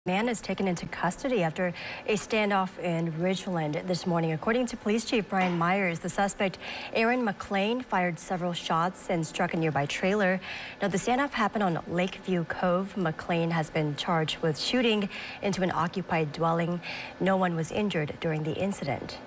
Man is taken into custody after a standoff in Ridgeland this morning. According to Police Chief Brian Myers, the suspect, Aaron McLean, fired several shots and struck a nearby trailer. Now, the standoff happened on Lakeview Cove. McLean has been charged with shooting into an occupied dwelling. No one was injured during the incident.